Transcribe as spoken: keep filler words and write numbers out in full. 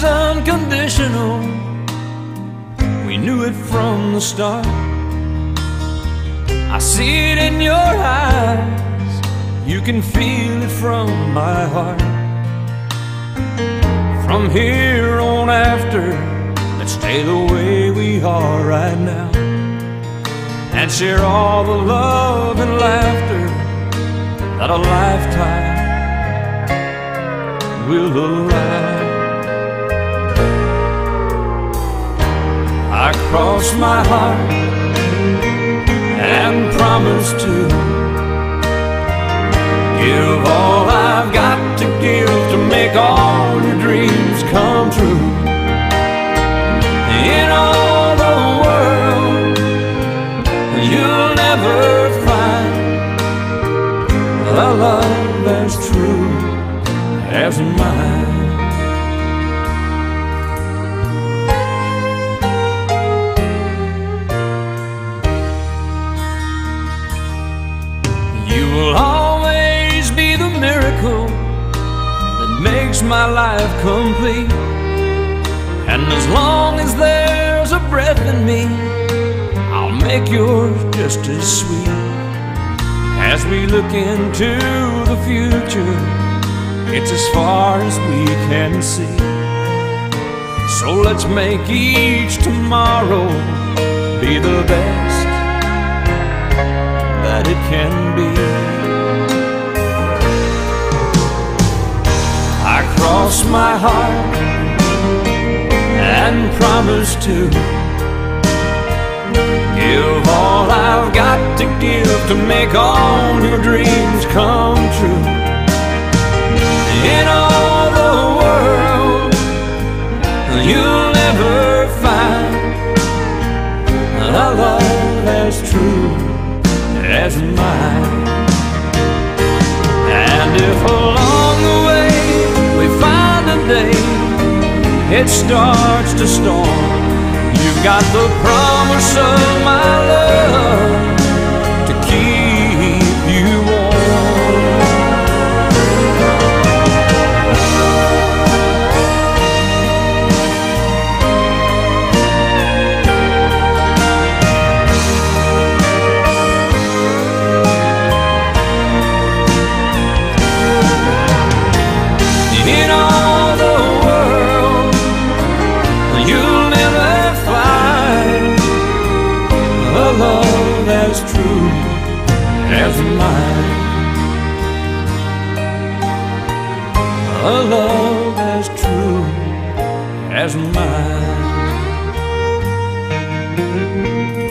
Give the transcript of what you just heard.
is unconditional. We knew it from the start. I see it in your eyes, you can feel it from my heart. From here on after, let's stay the way we are right now, and share all the love and laughter that a lifetime will allow. I cross my heart and promise to give all I've got to give to make all your dreams come true. In all the world, you'll never find a love as true as mine. You will always be the miracle that makes my life complete. And as long as there's a breath in me, I'll make yours just as sweet. As we look into the future, it's as far as we can see. So let's make each tomorrow be the best that it can be. I cross my heart and promise to give all I've got to give to make all your dreams come true. In all the world, you'll never find a love as true as mine. And if along the way we find a day it starts to storm, you've got the promise of my love to keep you warm. In all the world, you'll never find a love as true as mine. A love as true as mine.